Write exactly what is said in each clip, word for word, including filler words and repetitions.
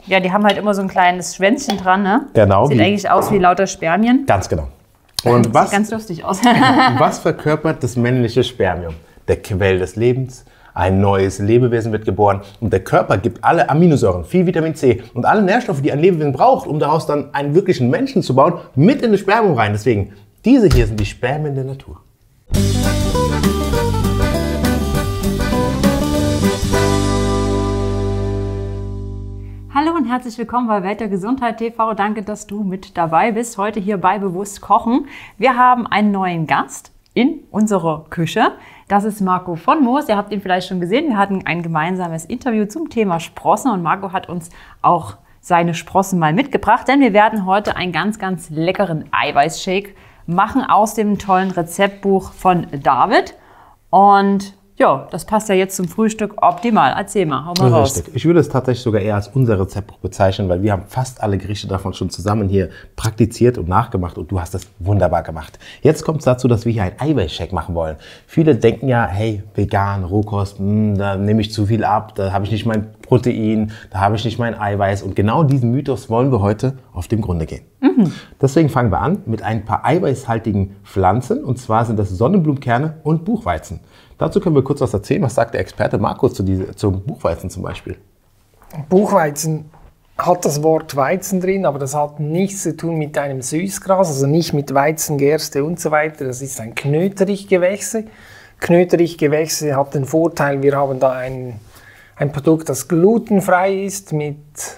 Ja, die haben halt immer so ein kleines Schwänzchen dran, ne? Genau. Sieht eigentlich aus wie lauter Spermien. Ganz genau. Und das was, sieht ganz lustig aus. was verkörpert das männliche Spermium? Der Quell des Lebens. Ein neues Lebewesen wird geboren und der Körper gibt alle Aminosäuren, viel Vitamin C und alle Nährstoffe, die ein Lebewesen braucht, um daraus dann einen wirklichen Menschen zu bauen, mit in das Spermium rein. Deswegen, diese hier sind die Spermien der Natur. Hallo und herzlich willkommen bei Welt der Gesundheit T V. Danke, dass du mit dabei bist. Heute hier bei Bewusst Kochen. Wir haben einen neuen Gast in unserer Küche. Das ist Marco von Moos. Ihr habt ihn vielleicht schon gesehen. Wir hatten ein gemeinsames Interview zum Thema Sprossen und Marco hat uns auch seine Sprossen mal mitgebracht, denn wir werden heute einen ganz, ganz leckeren Eiweißshake machen aus dem tollen Rezeptbuch von David. Und ja, das passt ja jetzt zum Frühstück optimal. Erzähl mal, hau mal raus. Richtig. Ich würde es tatsächlich sogar eher als unser Rezeptbuch bezeichnen, weil wir haben fast alle Gerichte davon schon zusammen hier praktiziert und nachgemacht und du hast das wunderbar gemacht. Jetzt kommt es dazu, dass wir hier einen Eiweißshake machen wollen. Viele denken ja, hey, vegan, Rohkost, mh, da nehme ich zu viel ab, da habe ich nicht mein Protein, da habe ich nicht mein Eiweiß und genau diesen Mythos wollen wir heute auf den Grunde gehen. Mhm. Deswegen fangen wir an mit ein paar eiweißhaltigen Pflanzen und zwar sind das Sonnenblumenkerne und Buchweizen. Dazu können wir kurz was erzählen. Was sagt der Experte Marco zu diese, zum Buchweizen zum Beispiel? Buchweizen hat das Wort Weizen drin, aber das hat nichts zu tun mit einem Süßgras, also nicht mit Weizen, Gerste und so weiter. Das ist ein Knöterichgewächse. Knöterichgewächse hat den Vorteil, wir haben da ein, ein Produkt, das glutenfrei ist, mit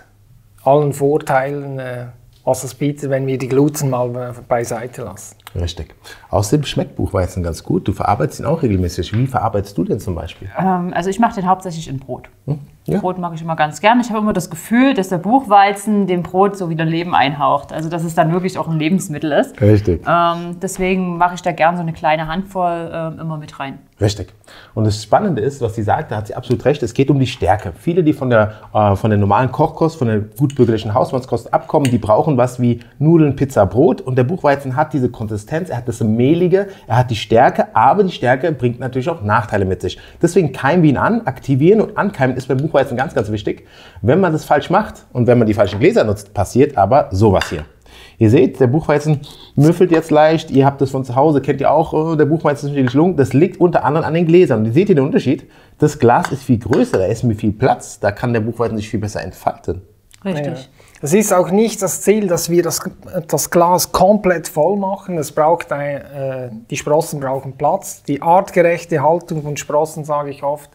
allen Vorteilen, äh, was es bietet, wenn wir die Gluten mal beiseite lassen. Richtig. Außerdem schmeckt Buchweizen ganz gut. Du verarbeitest ihn auch regelmäßig. Wie verarbeitest du den zum Beispiel? Ähm, also ich mache den hauptsächlich in Brot. Hm? Ja. Brot mag ich immer ganz gerne. Ich habe immer das Gefühl, dass der Buchweizen dem Brot so wieder Leben einhaucht. Also dass es dann wirklich auch ein Lebensmittel ist. Richtig. Ähm, deswegen mache ich da gerne so eine kleine Handvoll äh, immer mit rein. Richtig. Und das Spannende ist, was sie sagt, da hat sie absolut recht, es geht um die Stärke. Viele, die von der, äh, von der normalen Kochkost, von der gutbürgerlichen Hausmannskost abkommen, die brauchen was wie Nudeln, Pizza, Brot. Und der Buchweizen hat diese Konsistenz, er hat das Mehlige, er hat die Stärke, aber die Stärke bringt natürlich auch Nachteile mit sich. Deswegen keimen wir ihn an, aktivieren und ankeimen ist beim Buchweizen ganz, ganz wichtig. Wenn man das falsch macht und wenn man die falschen Gläser nutzt, passiert aber sowas hier. Ihr seht, der Buchweizen müffelt jetzt leicht. Ihr habt das von zu Hause, kennt ihr auch, oh, der Buchweizen ist nicht gelungen. Das liegt unter anderem an den Gläsern. Und ihr seht hier den Unterschied. Das Glas ist viel größer, da ist mit viel Platz. Da kann der Buchweizen sich viel besser entfalten. Richtig. Ja. Es ist auch nicht das Ziel, dass wir das, das Glas komplett voll machen. Es braucht ein, äh, die Sprossen brauchen Platz. Die artgerechte Haltung von Sprossen, sage ich oft,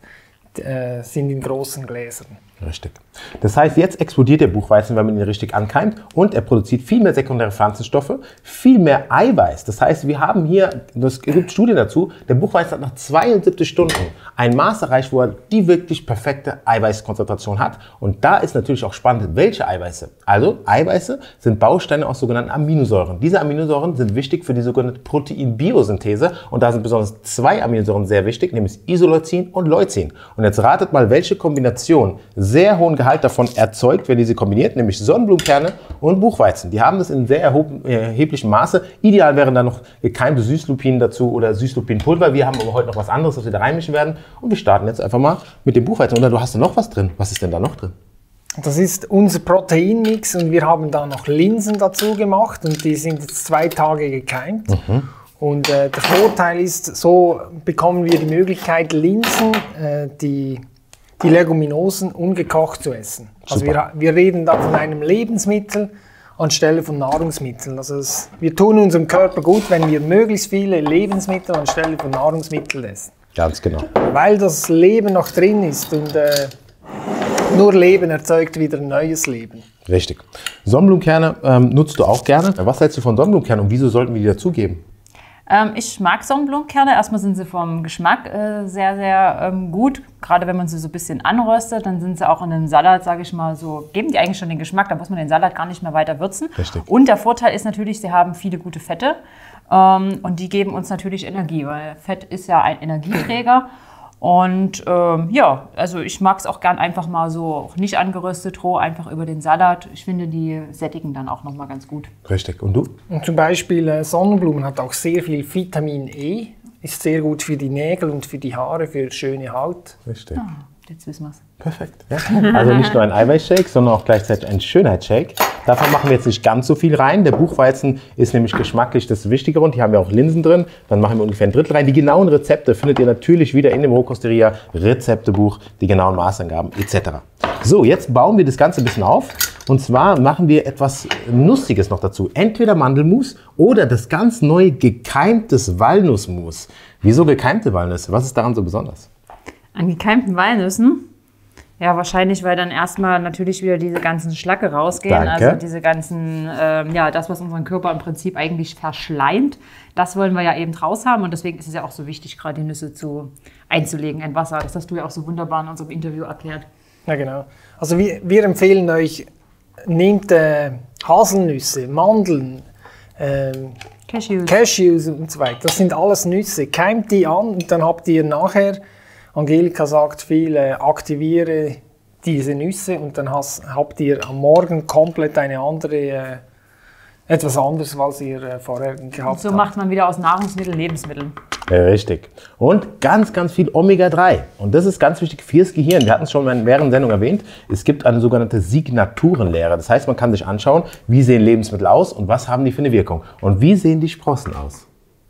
äh, sind in großen Gläsern. Richtig. Das heißt, jetzt explodiert der Buchweizen, wenn man ihn richtig ankeimt und er produziert viel mehr sekundäre Pflanzenstoffe, viel mehr Eiweiß. Das heißt, wir haben hier, es gibt Studien dazu, der Buchweizen hat nach zweiundsiebzig Stunden ein Maß erreicht, wo er die wirklich perfekte Eiweißkonzentration hat. Und da ist natürlich auch spannend, welche Eiweiße. Also Eiweiße sind Bausteine aus sogenannten Aminosäuren. Diese Aminosäuren sind wichtig für die sogenannte Proteinbiosynthese und da sind besonders zwei Aminosäuren sehr wichtig, nämlich Isoleucin und Leucin. Und jetzt ratet mal, welche Kombination sehr hohen Gehalt davon erzeugt, wenn diese kombiniert, nämlich Sonnenblumenkerne und Buchweizen. Die haben das in sehr erheblichem Maße. Ideal wären da noch gekeimte Süßlupinen dazu oder Süßlupinenpulver. Wir haben aber heute noch was anderes, was wir da reinmischen werden. Und wir starten jetzt einfach mal mit dem Buchweizen. Oder du hast da noch was drin. Was ist denn da noch drin? Das ist unser Proteinmix und wir haben da noch Linsen dazu gemacht und die sind jetzt zwei Tage gekeimt. Mhm. Und äh, der Vorteil ist, so bekommen wir die Möglichkeit, Linsen, äh, die die Leguminosen ungekocht zu essen. Also wir, wir reden da von einem Lebensmittel anstelle von Nahrungsmitteln. Also es, wir tun unserem Körper gut, wenn wir möglichst viele Lebensmittel anstelle von Nahrungsmitteln essen. Ganz genau. Weil das Leben noch drin ist und äh, nur Leben erzeugt wieder ein neues Leben. Richtig. Sonnenblumenkerne ähm, nutzt du auch gerne. Was hältst du von Sonnenblumenkernen und wieso sollten wir die dazugeben? Ähm, ich mag Sonnenblumenkerne. Erstmal sind sie vom Geschmack äh, sehr, sehr ähm, gut. Gerade wenn man sie so ein bisschen anröstet, dann sind sie auch in einem Salat, sage ich mal, so, geben die eigentlich schon den Geschmack. Da muss man den Salat gar nicht mehr weiter würzen. Richtig. Und der Vorteil ist natürlich, sie haben viele gute Fette. Ähm, und die geben uns natürlich Energie, weil Fett ist ja ein Energieträger. Und ähm, ja, also ich mag es auch gern einfach mal so, auch nicht angeröstet, roh, einfach über den Salat. Ich finde, die sättigen dann auch nochmal ganz gut. Richtig. Und du? Und zum Beispiel äh, Sonnenblumen hat auch sehr viel Vitamin E. Ist sehr gut für die Nägel und für die Haare, für schöne Haut. Richtig. Ah. jetzt wissen wir es. Perfekt. Ja. Also nicht nur ein Eiweißshake, sondern auch gleichzeitig ein Schönheitsshake. Davon machen wir jetzt nicht ganz so viel rein. Der Buchweizen ist nämlich geschmacklich das Wichtigere und hier haben wir auch Linsen drin. Dann machen wir ungefähr ein Drittel rein. Die genauen Rezepte findet ihr natürlich wieder in dem Rohkosteria Rezeptebuch, die genauen Maßangaben et cetera. So, jetzt bauen wir das Ganze ein bisschen auf. Und zwar machen wir etwas Nussiges noch dazu. Entweder Mandelmus oder das ganz neu gekeimtes Walnussmus. Wieso gekeimte Walnüsse? Was ist daran so besonders? An gekeimten Walnüssen? Ja, wahrscheinlich, weil dann erstmal natürlich wieder diese ganzen Schlacke rausgehen. Danke. Also diese ganzen, ähm, ja, das, was unseren Körper im Prinzip eigentlich verschleimt, das wollen wir ja eben raus haben. Und deswegen ist es ja auch so wichtig, gerade die Nüsse zu, einzulegen in Wasser. Das hast du ja auch so wunderbar in unserem Interview erklärt. Ja, genau. Also wir, wir empfehlen euch, nehmt äh, Haselnüsse, Mandeln, äh, Cashews. Cashews und so weiter. Das sind alles Nüsse. Keimt die an und dann habt ihr nachher, Angelika sagt viel, äh, aktiviere diese Nüsse und dann has, habt ihr am Morgen komplett eine andere, äh, etwas anderes, als ihr äh, vorher gehabt habt. So macht man wieder aus Nahrungsmitteln Lebensmittel. Ja, richtig. Und ganz, ganz viel Omega drei. Und das ist ganz wichtig fürs Gehirn. Wir hatten es schon in mehreren Sendungen erwähnt. Es gibt eine sogenannte Signaturenlehre. Das heißt, man kann sich anschauen, wie sehen Lebensmittel aus und was haben die für eine Wirkung. Und wie sehen die Sprossen aus?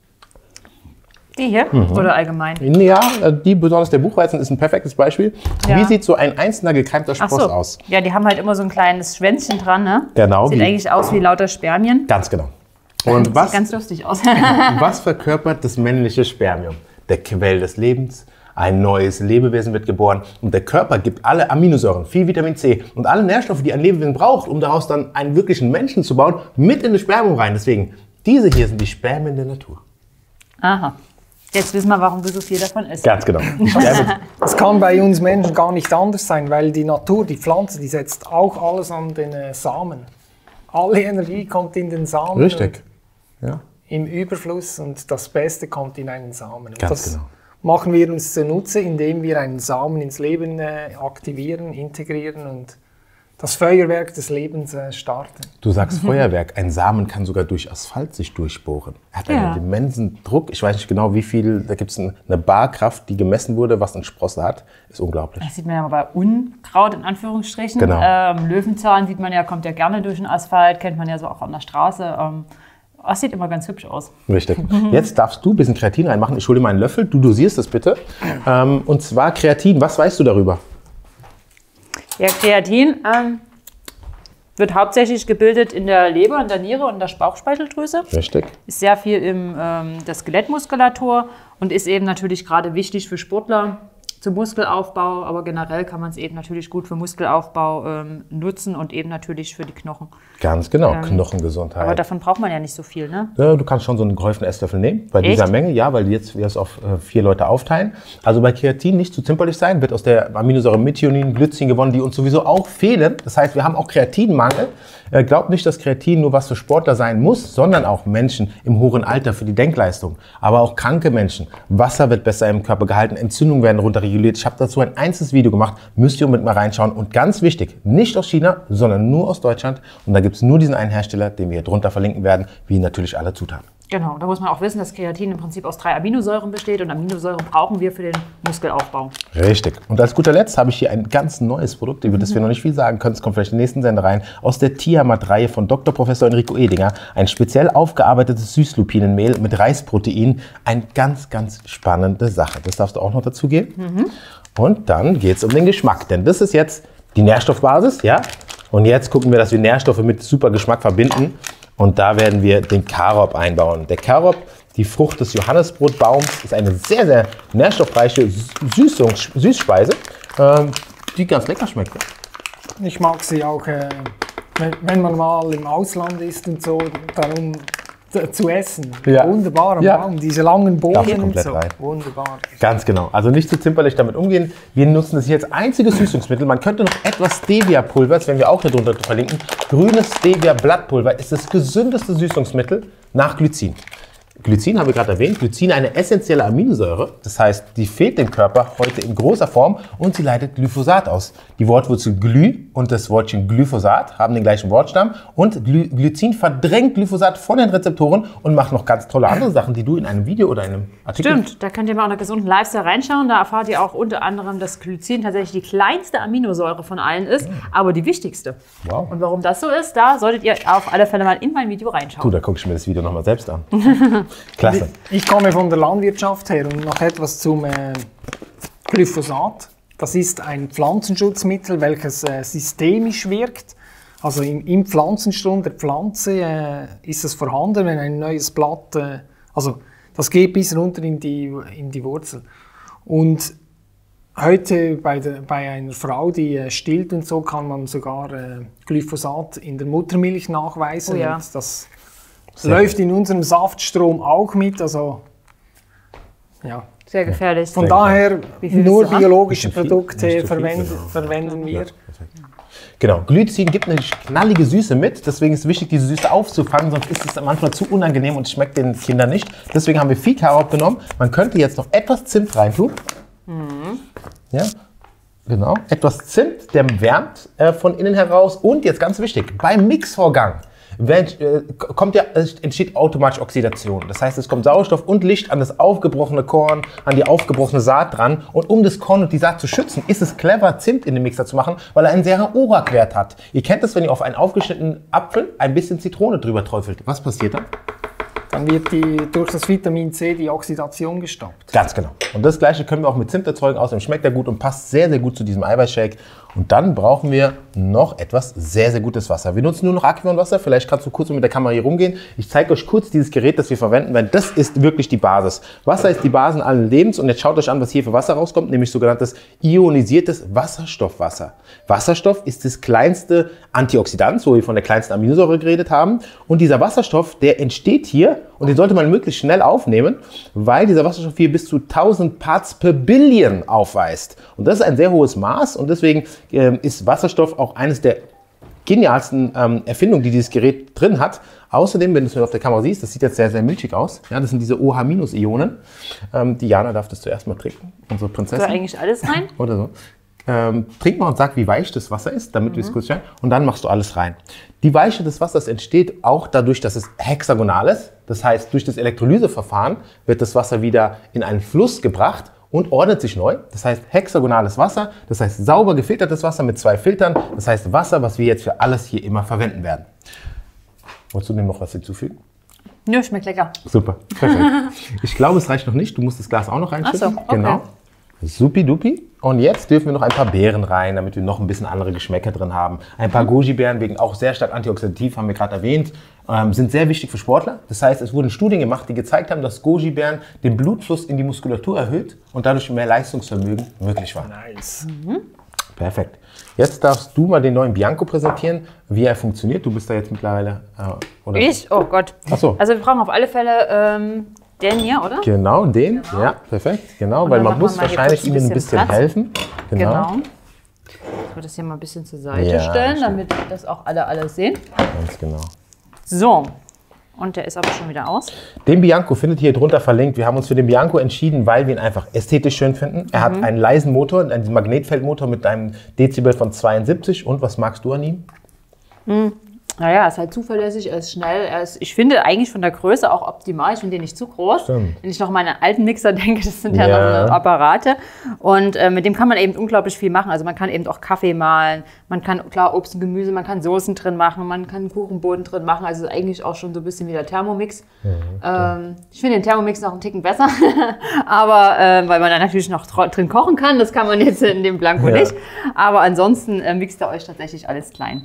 Die hier? Mhm. Oder allgemein? Ja, die, besonders der Buchweizen ist ein perfektes Beispiel. Ja. Wie sieht so ein einzelner gekeimter Spross Ach so. aus? Ja, die haben halt immer so ein kleines Schwänzchen dran, ne? Genau. Sieht wie, eigentlich aus wie lauter Spermien. Ganz genau. Und Sieht was, ganz lustig aus. was verkörpert das männliche Spermium? Der Quell des Lebens. Ein neues Lebewesen wird geboren und der Körper gibt alle Aminosäuren, viel Vitamin C und alle Nährstoffe, die ein Lebewesen braucht, um daraus dann einen wirklichen Menschen zu bauen, mit in das Spermium rein. Deswegen, diese hier sind die Spermien der Natur. Aha. Jetzt wissen wir, warum du so viel davon isst. Ganz genau. Spermien. Das kann bei uns Menschen gar nicht anders sein, weil die Natur, die Pflanze, die setzt auch alles an den äh, Samen. Alle Energie kommt in den Samen. Richtig. Ja. Im Überfluss und das Beste kommt in einen Samen. Und Ganz das genau. machen wir uns zunutze, indem wir einen Samen ins Leben äh, aktivieren, integrieren und das Feuerwerk des Lebens äh, starten. Du sagst Feuerwerk. Ein Samen kann sogar durch Asphalt sich durchbohren. Er hat Ja. einen immensen Druck. Ich weiß nicht genau, wie viel. Da gibt es eine Barkraft, die gemessen wurde, was ein Sprosse hat. Ist unglaublich. Das sieht man ja bei Unkraut in Anführungsstrichen. Genau. Ähm, Löwenzahn sieht man ja, kommt ja gerne durch den Asphalt, kennt man ja so auch an der Straße. Ähm, das sieht immer ganz hübsch aus. Richtig. Jetzt darfst du ein bisschen Kreatin reinmachen. Ich hole dir mal einen Löffel. Du dosierst das bitte. Ähm, und zwar Kreatin. Was weißt du darüber? Ja, Kreatin ähm, wird hauptsächlich gebildet in der Leber, in der Niere und der Bauchspeicheldrüse. Richtig. Ist sehr viel in ähm, der Skelettmuskulatur und ist eben natürlich gerade wichtig für Sportler zum Muskelaufbau, aber generell kann man es eben natürlich gut für Muskelaufbau ähm, nutzen und eben natürlich für die Knochen. Ganz genau. Ähm, Knochengesundheit. Aber davon braucht man ja nicht so viel, ne? Ja, du kannst schon so einen gehäuften Esslöffel nehmen, bei Echt? dieser Menge, ja, weil jetzt wir es auf äh, vier Leute aufteilen. Also bei Kreatin nicht zu zimperlich sein, wird aus der Aminosäure Methionin, Glycin gewonnen, die uns sowieso auch fehlen. Das heißt, wir haben auch Kreatinmangel. Äh, glaubt nicht, dass Kreatin nur was für Sportler sein muss, sondern auch Menschen im hohen Alter für die Denkleistung. Aber auch kranke Menschen. Wasser wird besser im Körper gehalten, Entzündungen werden runterreguliert. Ich habe dazu ein einzelnes Video gemacht, müsst ihr unbedingt mal reinschauen. Und ganz wichtig, nicht aus China, sondern nur aus Deutschland. Und da gibt es nur diesen einen Hersteller, den wir hier drunter verlinken werden, wie natürlich alle Zutaten. Genau, da muss man auch wissen, dass Kreatin im Prinzip aus drei Aminosäuren besteht und Aminosäuren brauchen wir für den Muskelaufbau. Richtig. Und als guter Letzt habe ich hier ein ganz neues Produkt, über das wir noch nicht viel sagen können. Es kommt vielleicht in den nächsten Sender rein. Aus der Tiamat-Reihe von Doktor Professor Enrico Edinger. Ein speziell aufgearbeitetes Süßlupinenmehl mit Reisprotein. Eine ganz, ganz spannende Sache. Das darfst du auch noch dazugeben. Mhm. Und dann geht es um den Geschmack. Denn das ist jetzt die Nährstoffbasis. Ja? Und jetzt gucken wir, dass wir Nährstoffe mit super Geschmack verbinden. Und da werden wir den Karob einbauen. Der Karob, die Frucht des Johannesbrotbaums, ist eine sehr, sehr nährstoffreiche Süßungs Süßspeise, ähm, die ganz lecker schmeckt. Ich mag sie auch, äh, wenn, wenn man mal im Ausland ist und so, darum zu essen. Ja. Wunderbar am Ja. Baum, diese langen Darf Bohnen und komplett so. rein. Wunderbar. Ganz genau. Also nicht zu zimperlich damit umgehen. Wir nutzen das hier als einziges Süßungsmittel. Man könnte noch etwas Stevia-Pulver, das werden wir auch hier drunter verlinken. Grünes Stevia-Blattpulver ist das gesündeste Süßungsmittel nach Glycin. Glycin haben wir gerade erwähnt. Glycin eine essentielle Aminosäure. Das heißt, die fehlt dem Körper heute in großer Form und sie leitet Glyphosat aus. Die Wortwurzel Gly und das Wortchen Glyphosat haben den gleichen Wortstamm. Und Gly Glycin verdrängt Glyphosat von den Rezeptoren und macht noch ganz tolle andere Sachen, die du in einem Video oder einem Artikel... Stimmt, da könnt ihr mal unter gesunden Lifestyle reinschauen. Da erfahrt ihr auch unter anderem, dass Glycin tatsächlich die kleinste Aminosäure von allen ist, aber die wichtigste. Wow. Und warum das so ist, da solltet ihr auf alle Fälle mal in mein Video reinschauen. Du, da gucke ich mir das Video nochmal selbst an. Klasse. Ich komme von der Landwirtschaft her und noch etwas zum äh, Glyphosat. Das ist ein Pflanzenschutzmittel, welches äh, systemisch wirkt. Also im, im Pflanzenstrom der Pflanze äh, ist es vorhanden, wenn ein neues Blatt, äh, also das geht bis runter in die, in die Wurzel. Und heute bei, der, bei einer Frau, die äh, stillt und so, kann man sogar äh, Glyphosat in der Muttermilch nachweisen. Oh ja. Und das Sehr läuft in unserem Saftstrom auch mit, also ja. Sehr gefährlich. Von daher Wie viel nur ist da? biologische Nicht zu viel, Produkte nicht zu viel, verwenden, genau. verwenden wir. Genau, Glycin gibt eine knallige Süße mit, deswegen ist es wichtig, diese Süße aufzufangen, sonst ist es manchmal zu unangenehm und schmeckt den Kindern nicht. Deswegen haben wir viel Karob genommen. Man könnte jetzt noch etwas Zimt reintun. Mhm. Ja, genau. Etwas Zimt, der wärmt äh, von innen heraus. Und jetzt ganz wichtig, beim Mixvorgang wenn, äh, kommt ja, es entsteht automatisch Oxidation. Das heißt, es kommt Sauerstoff und Licht an das aufgebrochene Korn, an die aufgebrochene Saat dran. Und um das Korn und die Saat zu schützen, ist es clever, Zimt in den Mixer zu machen, weil er einen sehr hohen O R A C-Wert hat. Ihr kennt das, wenn ihr auf einen aufgeschnittenen Apfel ein bisschen Zitrone drüber träufelt. Was passiert dann? Dann wird die, durch das Vitamin C die Oxidation gestoppt. Ganz genau. Und das Gleiche können wir auch mit Zimt erzeugen. Außerdem schmeckt er gut und passt sehr, sehr gut zu diesem Eiweißshake. Und dann brauchen wir noch etwas sehr, sehr gutes Wasser. Wir nutzen nur noch Aquavon-Wasser. Vielleicht kannst du kurz mit der Kamera hier rumgehen. Ich zeige euch kurz dieses Gerät, das wir verwenden, weil das ist wirklich die Basis. Wasser ist die Basis allen Lebens. Und jetzt schaut euch an, was hier für Wasser rauskommt, nämlich sogenanntes ionisiertes Wasserstoffwasser. Wasserstoff ist das kleinste Antioxidant, so wie wir von der kleinsten Aminosäure geredet haben. Und dieser Wasserstoff, der entsteht hier und den sollte man möglichst schnell aufnehmen, weil dieser Wasserstoff hier bis zu tausend Parts per Billion aufweist. Und das ist ein sehr hohes Maß und deswegen äh, ist Wasserstoff auch eines der genialsten ähm, Erfindungen, die dieses Gerät drin hat. Außerdem, wenn du es mir auf der Kamera siehst, das sieht jetzt sehr, sehr milchig aus. Ja, das sind diese O H-Ionen. Ähm, Diana darf das zuerst mal trinken, unsere Prinzessin. Soll eigentlich alles rein? Oder so. Ähm, trink mal und sag, wie weich das Wasser ist, damit mhm. wir es kurz stellen. Und dann machst du alles rein. Die Weiche des Wassers entsteht auch dadurch, dass es hexagonal ist. Das heißt, durch das Elektrolyseverfahren wird das Wasser wieder in einen Fluss gebracht und ordnet sich neu. Das heißt, hexagonales Wasser, das heißt sauber gefiltertes Wasser mit zwei Filtern. Das heißt Wasser, was wir jetzt für alles hier immer verwenden werden. Wolltest du dem noch was hinzufügen? Nö, schmeckt lecker. Super, perfekt. Ich glaube, es reicht noch nicht. Du musst das Glas auch noch reinschütten. Ach so, okay. Genau. Supi-dupi. Und jetzt dürfen wir noch ein paar Beeren rein, damit wir noch ein bisschen andere Geschmäcker drin haben. Ein paar Goji-Beeren, wegen auch sehr stark antioxidativ, haben wir gerade erwähnt, ähm, sind sehr wichtig für Sportler. Das heißt, es wurden Studien gemacht, die gezeigt haben, dass Goji-Beeren den Blutfluss in die Muskulatur erhöht und dadurch mehr Leistungsvermögen möglich war. Nice. Mhm. Perfekt. Jetzt darfst du mal den neuen Bianco präsentieren, wie er funktioniert. Du bist da jetzt mittlerweile... Äh, oder? Ich? Oh Gott. Ach so. Also wir brauchen auf alle Fälle ähm, den hier, oder? Genau, den. Genau. Ja, perfekt. Genau, Und weil dann man machen muss wir mal hier wahrscheinlich kurz ein ihnen ein bisschen bisschen Platz. helfen. Genau. Genau. Ich würde das hier mal ein bisschen zur Seite Ja, stellen, stimmt. damit das auch alle alles sehen. Ganz genau. So. Und der ist aber schon wieder aus. Den Bianco findet ihr hier drunter verlinkt. Wir haben uns für den Bianco entschieden, weil wir ihn einfach ästhetisch schön finden. Er hat einen leisen Motor, einen Magnetfeldmotor mit einem Dezibel von zweiundsiebzig. Und was magst du an ihm? Naja, er ist halt zuverlässig, er ist schnell. Er ist, ich finde eigentlich von der Größe auch optimal. Ich finde den nicht zu groß. Stimmt. Wenn ich noch an meine alten Mixer denke, das sind ja, Ja. noch so Apparate. Und äh, mit dem kann man eben unglaublich viel machen. Also man kann eben auch Kaffee mahlen, man kann, klar, Obst und Gemüse, man kann Soßen drin machen, man kann Kuchenboden drin machen. Also eigentlich auch schon so ein bisschen wie der Thermomix. ähm, ich finde den Thermomix noch einen Ticken besser. Aber äh, weil man da natürlich noch drin kochen kann, das kann man jetzt in dem Blanco Ja. nicht. Aber ansonsten äh, mixt er euch tatsächlich alles klein.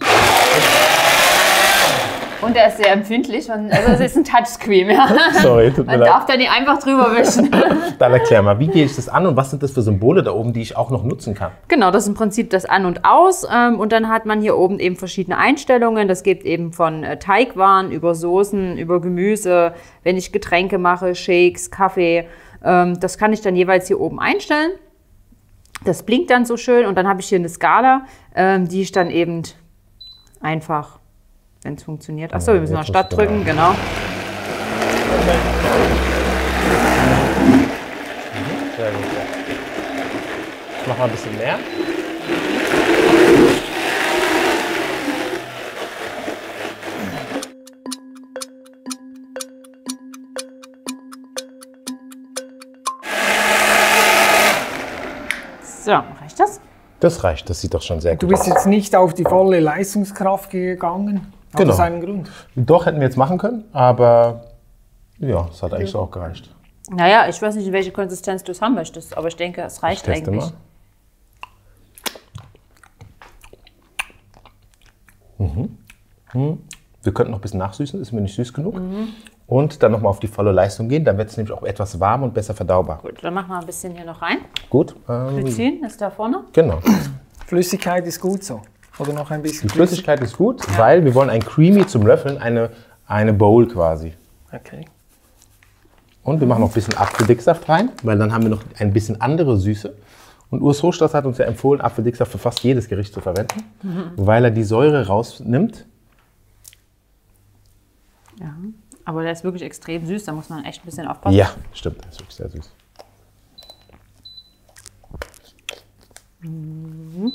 Und er ist sehr empfindlich. Man, also es ist ein Touchscreen. Ja. Sorry, tut mir Man leid. darf da nicht einfach drüber wischen. Dann erklär mal, wie gehe ich das an und was sind das für Symbole da oben, die ich auch noch nutzen kann? Genau, das ist im Prinzip das An und Aus. Ähm, und dann hat man hier oben eben verschiedene Einstellungen. Das geht eben von äh, Teigwaren über Soßen, über Gemüse, wenn ich Getränke mache, Shakes, Kaffee. Ähm, das kann ich dann jeweils hier oben einstellen. Das blinkt dann so schön. Und dann habe ich hier eine Skala, ähm, die ich dann eben einfach... wenn es funktioniert. Achso, wir müssen Ja, noch jetzt Start muss ich drücken, genau. Sehr gut, ja. Ich mach mal ein bisschen mehr. So, reicht das? Das reicht, das sieht doch schon sehr Du gut bist aus. jetzt nicht auf die volle Leistungskraft gegangen. Hat Genau. das einen Grund? Doch, hätten wir jetzt machen können, aber ja, es hat eigentlich so auch gereicht. Naja, ich weiß nicht, welche Konsistenz du es haben möchtest, aber ich denke, es reicht Ich teste eigentlich. mal. Mhm. Mhm. Wir könnten noch ein bisschen nachsüßen, ist mir nicht süß genug. Mhm. Und dann nochmal auf die volle Leistung gehen, dann wird es nämlich auch etwas warm und besser verdaubar. Gut, dann machen wir ein bisschen hier noch rein. Gut? Ähm, Glycin ist da vorne. genau. Flüssigkeit ist gut so. Oder noch ein bisschen Die Flüssigkeit ist gut, weil wir wollen ein Creamy zum Löffeln, eine, eine Bowl quasi. Okay. Und wir machen noch ein bisschen Apfeldicksaft rein, weil dann haben wir noch ein bisschen andere Süße. Und Urs Hochstraß hat uns ja empfohlen, Apfeldicksaft für fast jedes Gericht zu verwenden, mhm. weil er die Säure rausnimmt. Ja, aber der ist wirklich extrem süß, da muss man echt ein bisschen aufpassen. Ja, stimmt, das ist wirklich sehr süß. Mhm.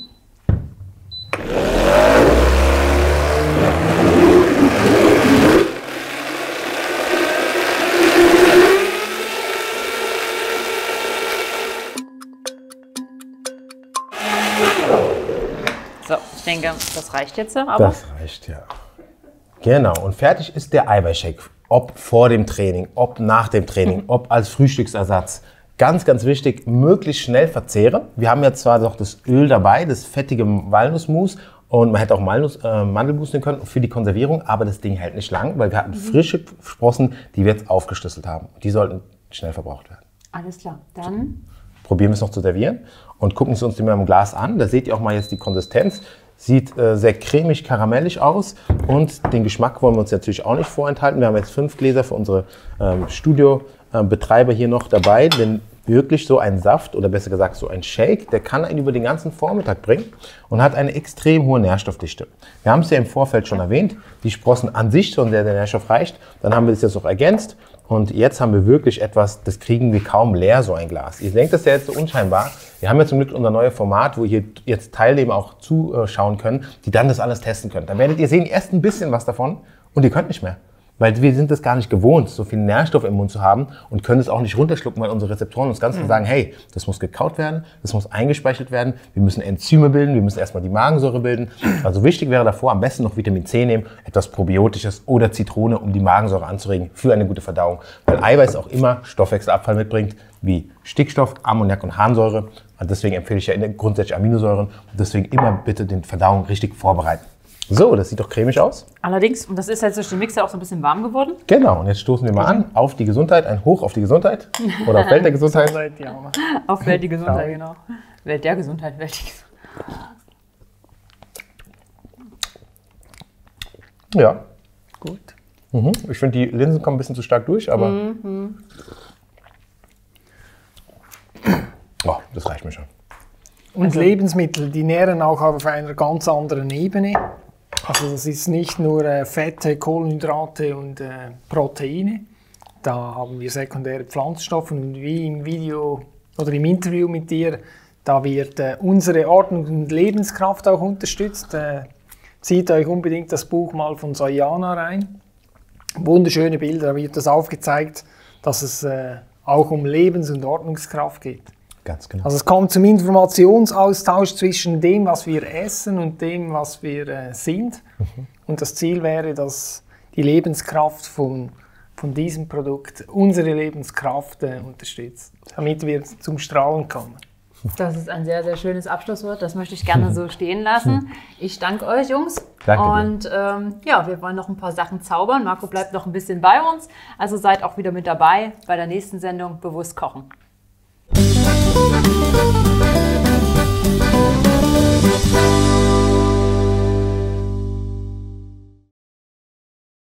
So, ich denke, das reicht jetzt aber. Das reicht, ja. Genau, und fertig ist der Eiweißshake. Ob vor dem Training, ob nach dem Training, ob als Frühstücksersatz. Ganz, ganz wichtig, möglichst schnell verzehren. Wir haben ja zwar noch das Öl dabei, das fettige Walnussmus, und man hätte auch Walnuss, äh, Mandelmus nehmen können für die Konservierung, aber das Ding hält nicht lang, weil wir hatten frische Sprossen, die wir jetzt aufgeschlüsselt haben. Die sollten schnell verbraucht werden. Alles klar, dann Probieren wir es noch zu servieren und gucken es uns mal im Glas an. Da seht ihr auch mal jetzt die Konsistenz. Sieht äh, sehr cremig, karamellig aus und den Geschmack wollen wir uns natürlich auch nicht vorenthalten. Wir haben jetzt fünf Gläser für unsere ähm, Studiobetreiber hier noch dabei, denn wirklich so ein Saft oder besser gesagt so ein Shake, der kann einen über den ganzen Vormittag bringen und hat eine extrem hohe Nährstoffdichte. Wir haben es ja im Vorfeld schon erwähnt, die Sprossen an sich schon sehr, sehr nährstoffreich. Dann haben wir das jetzt noch ergänzt. Und jetzt haben wir wirklich etwas, das kriegen wir kaum leer, so ein Glas. Ihr denkt, das ist ja jetzt so unscheinbar. Wir haben ja zum Glück unser neues Format, wo ihr jetzt Teilnehmer auch zuschauen können, die dann das alles testen können. Dann werdet ihr sehen, erst ein bisschen was davon und ihr könnt nicht mehr. Weil wir sind das gar nicht gewohnt, so viel Nährstoff im Mund zu haben und können es auch nicht runterschlucken, weil unsere Rezeptoren uns ganz klar sagen, hey, das muss gekaut werden, das muss eingespeichert werden, wir müssen Enzyme bilden, wir müssen erstmal die Magensäure bilden. Also wichtig wäre davor, am besten noch Vitamin C nehmen, etwas Probiotisches oder Zitrone, um die Magensäure anzuregen für eine gute Verdauung. Weil Eiweiß auch immer Stoffwechselabfall mitbringt, wie Stickstoff, Ammoniak und Harnsäure. Und deswegen empfehle ich ja grundsätzlich Aminosäuren und deswegen immer bitte die Verdauung richtig vorbereiten. So, das sieht doch cremig aus. allerdings, und das ist jetzt durch den Mixer auch so ein bisschen warm geworden. Genau, und jetzt stoßen wir mal an auf die Gesundheit, ein Hoch auf die Gesundheit oder auf Welt der Gesundheit. Ja. Auf Welt die Gesundheit, genau. Welt der Gesundheit, Welt die Gesundheit. Ja, Gut. mhm. Ich finde, die Linsen kommen ein bisschen zu stark durch, aber Mhm. oh, das reicht mir schon. Und Also- Lebensmittel, die nähren auch auf einer ganz anderen Ebene. Also das ist nicht nur äh, Fette, Kohlenhydrate und äh, Proteine. Da haben wir sekundäre Pflanzenstoffe und wie im Video oder im Interview mit dir, da wird äh, unsere Ordnung und Lebenskraft auch unterstützt. Äh, zieht euch unbedingt das Buch mal von Soyana rein. Wunderschöne Bilder, da wird das aufgezeigt, dass es äh, auch um Lebens- und Ordnungskraft geht. Ganz genau. Also es kommt zum Informationsaustausch zwischen dem, was wir essen und dem, was wir äh, sind. Mhm. Und das Ziel wäre, dass die Lebenskraft von, von diesem Produkt unsere Lebenskraft äh, unterstützt, damit wir zum Strahlen kommen. Das ist ein sehr, sehr schönes Abschlusswort. Das möchte ich gerne so stehen lassen. Ich danke euch, Jungs. Danke dir. Und ähm, ja, wir wollen noch ein paar Sachen zaubern. Marco bleibt noch ein bisschen bei uns. Also seid auch wieder mit dabei bei der nächsten Sendung Bewusst kochen.